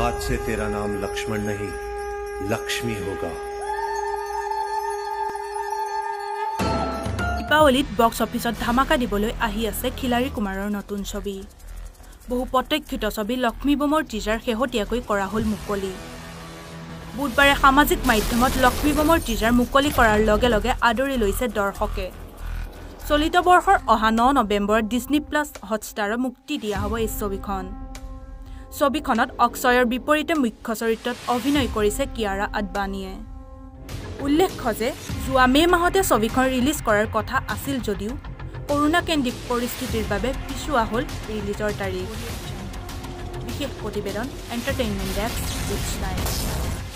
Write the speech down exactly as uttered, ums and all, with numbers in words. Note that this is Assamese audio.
आज से तेरा नाम लक्ष्मण नहीं लक्ष्मी होगा। দীপাৱলীত বক্স অফিসত ধামাকা দিবলৈ আহি আছে খিলাৰী কুমাৰৰ নতুন ছবি। বহু প্ৰত্যক্ষিত ছবি লক্ষ্মী বোমৰ টিজাৰ শেহতীয়াকৈ কৰা হল মুকলি। বুধবাৰে সামাজিক মাধ্যমত লক্ষ্মী বোমৰ টিজাৰ মুকলি কৰাৰ লগে লগে আদৰি লৈছে দৰ্শকে। চলিত বৰ্ষৰ অহা ন নৱেম্বৰত ডিজনি প্লাছ হটষ্টাৰত মুক্তি দিয়া হ'ব এই ছবিখন। ছবিখনত অক্ষয়ৰ বিপৰীতে মুখ্য চৰিত্ৰত অভিনয় কৰিছে কিয়াৰা আদৱানীয়ে। উল্লেখ্য যে যোৱা মে মাহতে ছবিখন ৰিলিজ কৰাৰ কথা আছিল যদিও কৰোনা কেন্দ্ৰিক পৰিস্থিতিৰ বাবে পিছুৱা হ'ল ৰিলিজৰ তাৰিখ। বিশেষ প্ৰতিবেদন এণ্টাৰটেইনমেণ্ট ডেস্ক।